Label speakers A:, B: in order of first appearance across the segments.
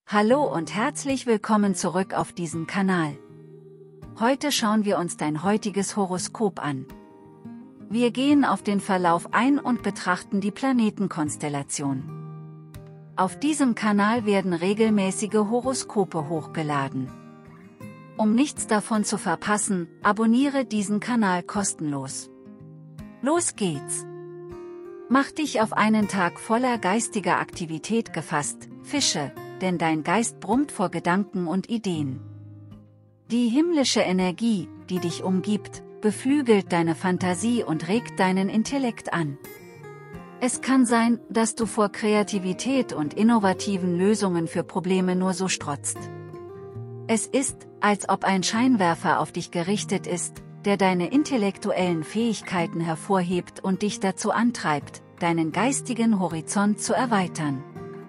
A: Hallo und herzlich willkommen zurück auf diesem Kanal. Heute schauen wir uns dein heutiges Horoskop an. Wir gehen auf den Verlauf ein und betrachten die Planetenkonstellation. Auf diesem Kanal werden regelmäßige Horoskope hochgeladen. Um nichts davon zu verpassen, abonniere diesen Kanal kostenlos. Los geht's! Mach dich auf einen Tag voller geistiger Aktivität gefasst, Fische, denn dein Geist brummt vor Gedanken und Ideen. Die himmlische Energie, die dich umgibt, beflügelt deine Fantasie und regt deinen Intellekt an. Es kann sein, dass du vor Kreativität und innovativen Lösungen für Probleme nur so strotzt. Es ist, als ob ein Scheinwerfer auf dich gerichtet ist, der deine intellektuellen Fähigkeiten hervorhebt und dich dazu antreibt, deinen geistigen Horizont zu erweitern.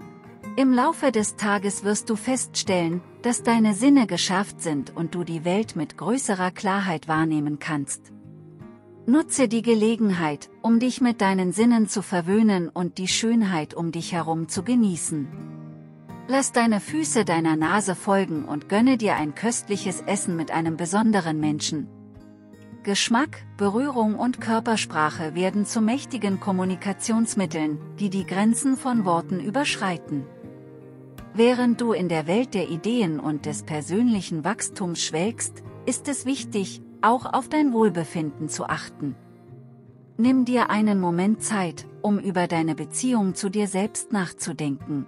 A: Im Laufe des Tages wirst du feststellen, dass deine Sinne geschärft sind und du die Welt mit größerer Klarheit wahrnehmen kannst. Nutze die Gelegenheit, um dich mit deinen Sinnen zu verwöhnen und die Schönheit um dich herum zu genießen. Lass deine Füße deiner Nase folgen und gönne dir ein köstliches Essen mit einem besonderen Menschen. Geschmack, Berührung und Körpersprache werden zu mächtigen Kommunikationsmitteln, die die Grenzen von Worten überschreiten. Während du in der Welt der Ideen und des persönlichen Wachstums schwelgst, ist es wichtig, auch auf dein Wohlbefinden zu achten. Nimm dir einen Moment Zeit, um über deine Beziehung zu dir selbst nachzudenken.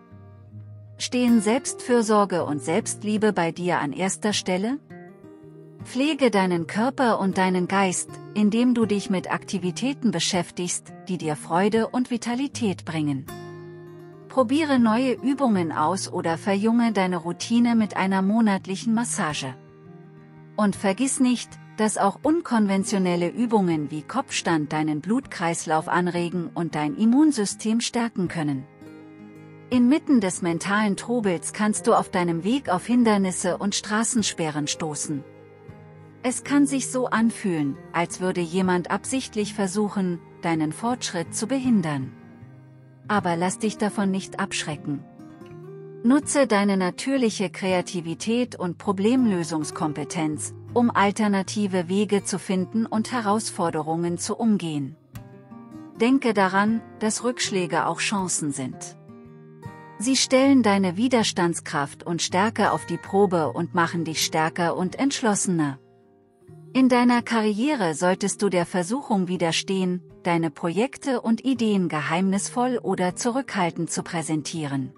A: Stehen Selbstfürsorge und Selbstliebe bei dir an erster Stelle? Pflege deinen Körper und deinen Geist, indem du dich mit Aktivitäten beschäftigst, die dir Freude und Vitalität bringen. Probiere neue Übungen aus oder verjünge deine Routine mit einer monatlichen Massage. Und vergiss nicht, dass auch unkonventionelle Übungen wie Kopfstand deinen Blutkreislauf anregen und dein Immunsystem stärken können. Inmitten des mentalen Trubels kannst du auf deinem Weg auf Hindernisse und Straßensperren stoßen. Es kann sich so anfühlen, als würde jemand absichtlich versuchen, deinen Fortschritt zu behindern. Aber lass dich davon nicht abschrecken. Nutze deine natürliche Kreativität und Problemlösungskompetenz, um alternative Wege zu finden und Herausforderungen zu umgehen. Denke daran, dass Rückschläge auch Chancen sind. Sie stellen deine Widerstandskraft und Stärke auf die Probe und machen dich stärker und entschlossener. In deiner Karriere solltest du der Versuchung widerstehen, deine Projekte und Ideen geheimnisvoll oder zurückhaltend zu präsentieren.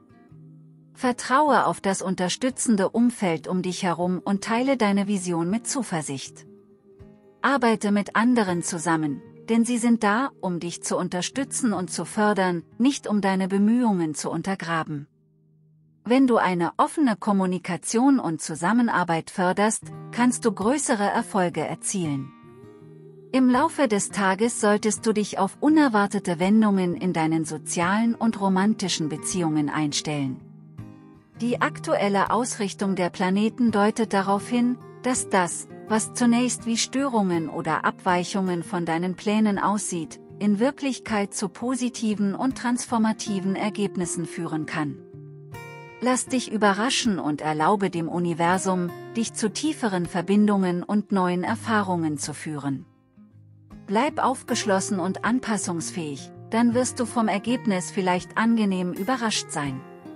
A: Vertraue auf das unterstützende Umfeld um dich herum und teile deine Vision mit Zuversicht. Arbeite mit anderen zusammen, denn sie sind da, um dich zu unterstützen und zu fördern, nicht um deine Bemühungen zu untergraben. Wenn du eine offene Kommunikation und Zusammenarbeit förderst, kannst du größere Erfolge erzielen. Im Laufe des Tages solltest du dich auf unerwartete Wendungen in deinen sozialen und romantischen Beziehungen einstellen. Die aktuelle Ausrichtung der Planeten deutet darauf hin, dass das, was zunächst wie Störungen oder Abweichungen von deinen Plänen aussieht, in Wirklichkeit zu positiven und transformativen Ergebnissen führen kann. Lass dich überraschen und erlaube dem Universum, dich zu tieferen Verbindungen und neuen Erfahrungen zu führen. Bleib aufgeschlossen und anpassungsfähig, dann wirst du vom Ergebnis vielleicht angenehm überrascht sein.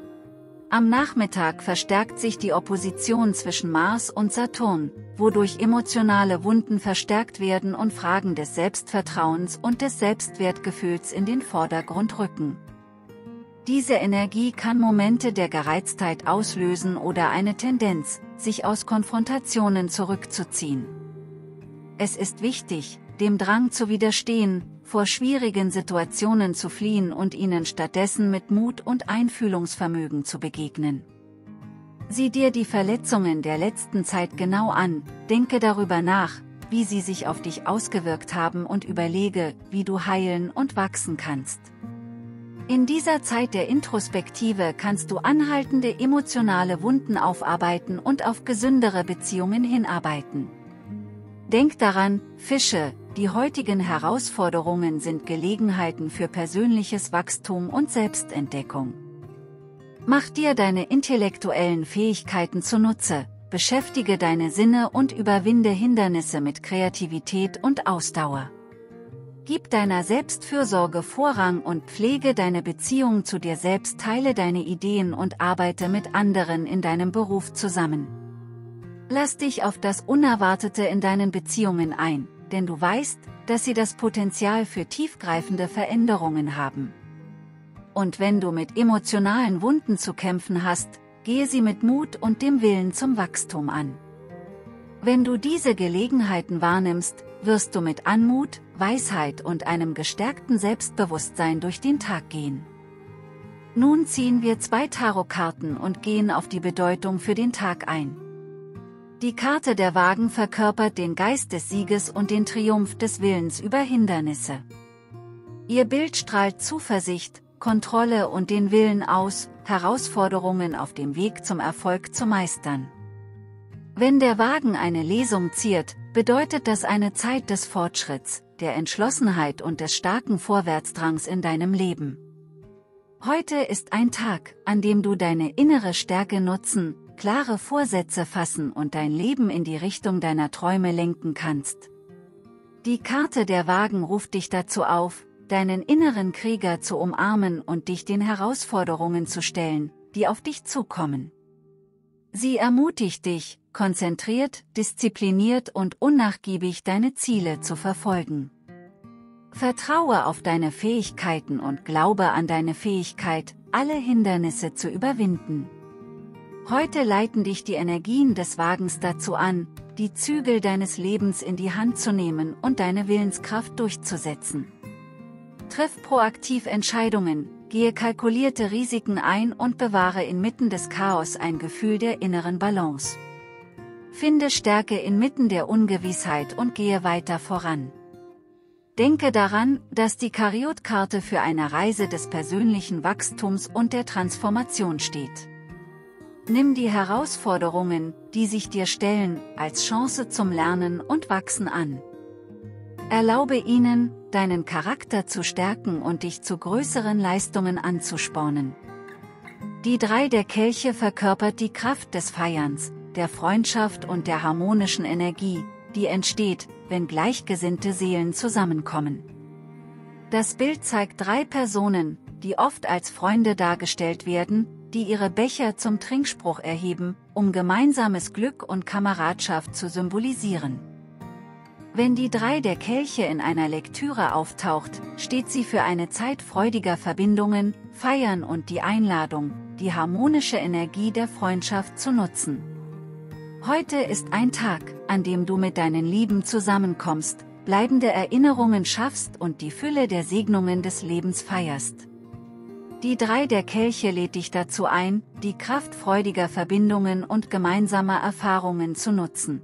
A: Am Nachmittag verstärkt sich die Opposition zwischen Mars und Saturn, wodurch emotionale Wunden verstärkt werden und Fragen des Selbstvertrauens und des Selbstwertgefühls in den Vordergrund rücken. Diese Energie kann Momente der Gereiztheit auslösen oder eine Tendenz, sich aus Konfrontationen zurückzuziehen. Es ist wichtig, dem Drang zu widerstehen, vor schwierigen Situationen zu fliehen und ihnen stattdessen mit Mut und Einfühlungsvermögen zu begegnen. Sieh dir die Verletzungen der letzten Zeit genau an, denke darüber nach, wie sie sich auf dich ausgewirkt haben und überlege, wie du heilen und wachsen kannst. In dieser Zeit der Introspektive kannst du anhaltende emotionale Wunden aufarbeiten und auf gesündere Beziehungen hinarbeiten. Denk daran, Fische, die heutigen Herausforderungen sind Gelegenheiten für persönliches Wachstum und Selbstentdeckung. Mach dir deine intellektuellen Fähigkeiten zunutze, beschäftige deine Sinne und überwinde Hindernisse mit Kreativität und Ausdauer. Gib deiner Selbstfürsorge Vorrang und pflege deine Beziehung zu dir selbst, teile deine Ideen und arbeite mit anderen in deinem Beruf zusammen. Lass dich auf das Unerwartete in deinen Beziehungen ein, denn du weißt, dass sie das Potenzial für tiefgreifende Veränderungen haben. Und wenn du mit emotionalen Wunden zu kämpfen hast, gehe sie mit Mut und dem Willen zum Wachstum an. Wenn du diese Gelegenheiten wahrnimmst, wirst du mit Anmut, Weisheit und einem gestärkten Selbstbewusstsein durch den Tag gehen. Nun ziehen wir 2 Tarotkarten und gehen auf die Bedeutung für den Tag ein. Die Karte der Wagen verkörpert den Geist des Sieges und den Triumph des Willens über Hindernisse. Ihr Bild strahlt Zuversicht, Kontrolle und den Willen aus, Herausforderungen auf dem Weg zum Erfolg zu meistern. Wenn der Wagen eine Lesung ziert, bedeutet das eine Zeit des Fortschritts, der Entschlossenheit und des starken Vorwärtsdrangs in deinem Leben. Heute ist ein Tag, an dem du deine innere Stärke nutzen, klare Vorsätze fassen und dein Leben in die Richtung deiner Träume lenken kannst. Die Karte der Wagen ruft dich dazu auf, deinen inneren Krieger zu umarmen und dich den Herausforderungen zu stellen, die auf dich zukommen. Sie ermutigt dich, konzentriert, diszipliniert und unnachgiebig deine Ziele zu verfolgen. Vertraue auf deine Fähigkeiten und glaube an deine Fähigkeit, alle Hindernisse zu überwinden. Heute leiten dich die Energien des Wagens dazu an, die Zügel deines Lebens in die Hand zu nehmen und deine Willenskraft durchzusetzen. Triff proaktiv Entscheidungen, gehe kalkulierte Risiken ein und bewahre inmitten des Chaos ein Gefühl der inneren Balance. Finde Stärke inmitten der Ungewissheit und gehe weiter voran. Denke daran, dass die Chariot-Karte für eine Reise des persönlichen Wachstums und der Transformation steht. Nimm die Herausforderungen, die sich dir stellen, als Chance zum Lernen und Wachsen an. Erlaube ihnen, deinen Charakter zu stärken und dich zu größeren Leistungen anzuspornen. Die 3 der Kelche verkörpert die Kraft des Feierns, der Freundschaft und der harmonischen Energie, die entsteht, wenn gleichgesinnte Seelen zusammenkommen. Das Bild zeigt 3 Personen, die oft als Freunde dargestellt werden, die ihre Becher zum Trinkspruch erheben, um gemeinsames Glück und Kameradschaft zu symbolisieren. Wenn die 3 der Kelche in einer Lektüre auftaucht, steht sie für eine Zeit freudiger Verbindungen, Feiern und die Einladung, die harmonische Energie der Freundschaft zu nutzen. Heute ist ein Tag, an dem du mit deinen Lieben zusammenkommst, bleibende Erinnerungen schaffst und die Fülle der Segnungen des Lebens feierst. Die 3 der Kelche lädt dich dazu ein, die Kraft freudiger Verbindungen und gemeinsamer Erfahrungen zu nutzen.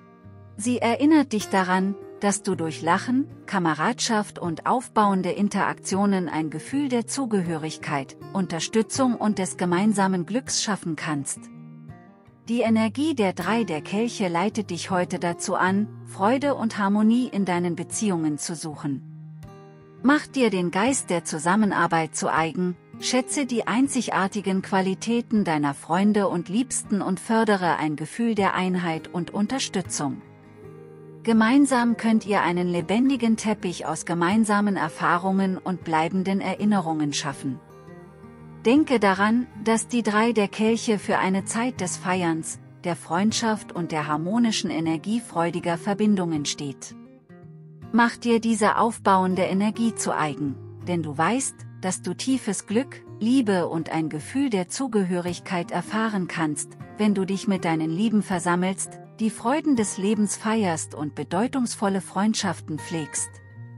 A: Sie erinnert dich daran, dass du durch Lachen, Kameradschaft und aufbauende Interaktionen ein Gefühl der Zugehörigkeit, Unterstützung und des gemeinsamen Glücks schaffen kannst. Die Energie der 3 der Kelche leitet dich heute dazu an, Freude und Harmonie in deinen Beziehungen zu suchen. Mach dir den Geist der Zusammenarbeit zu eigen, schätze die einzigartigen Qualitäten deiner Freunde und Liebsten und fördere ein Gefühl der Einheit und Unterstützung. Gemeinsam könnt ihr einen lebendigen Teppich aus gemeinsamen Erfahrungen und bleibenden Erinnerungen schaffen. Denke daran, dass die 3 der Kelche für eine Zeit des Feierns, der Freundschaft und der harmonischen Energie freudiger Verbindungen steht. Mach dir diese aufbauende Energie zu eigen, denn du weißt, dass du tiefes Glück, Liebe und ein Gefühl der Zugehörigkeit erfahren kannst, wenn du dich mit deinen Lieben versammelst, die Freuden des Lebens feierst und bedeutungsvolle Freundschaften pflegst.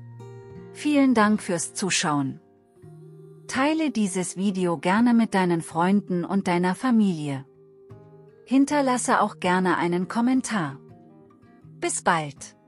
A: Vielen Dank fürs Zuschauen. Teile dieses Video gerne mit deinen Freunden und deiner Familie. Hinterlasse auch gerne einen Kommentar. Bis bald!